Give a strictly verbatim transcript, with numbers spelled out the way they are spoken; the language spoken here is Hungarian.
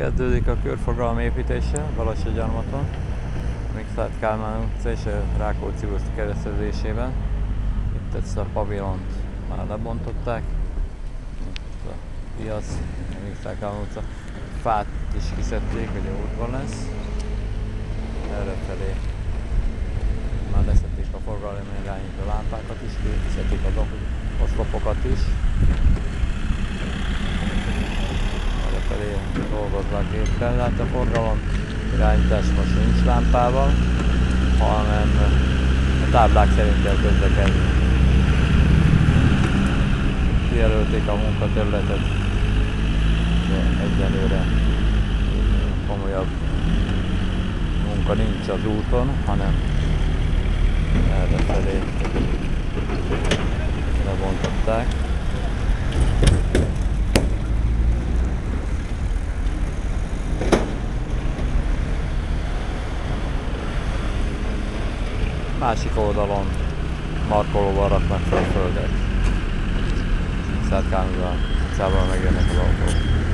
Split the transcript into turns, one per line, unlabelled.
Kezdődik a körforgalom építése Balassagyarmaton, Mikszáth Kálmán utca és a Rákóczi utca keresztezésében. Itt ezt a pavilont már lebontották. Itt a piac, a Mikszáth Kálmán utca. Fát is kiszedték, hogy útban lesz. Errefelé már leszették a forgalom irányító lámpákat is, kiszedték az oszlopokat is. Errefelé dolgoznak éppen, hát a forgalom irányítás most nincs lámpával, hanem a táblák szerint kell közlekedni. Kijelölték a munkaterületet, de egyelőre komolyabb munka nincs az úton, hanem errefelé lebontották. Másik oldalon markolóval raknak fel a földet. Mikszáth Kálmán utcában megjönnek az autók.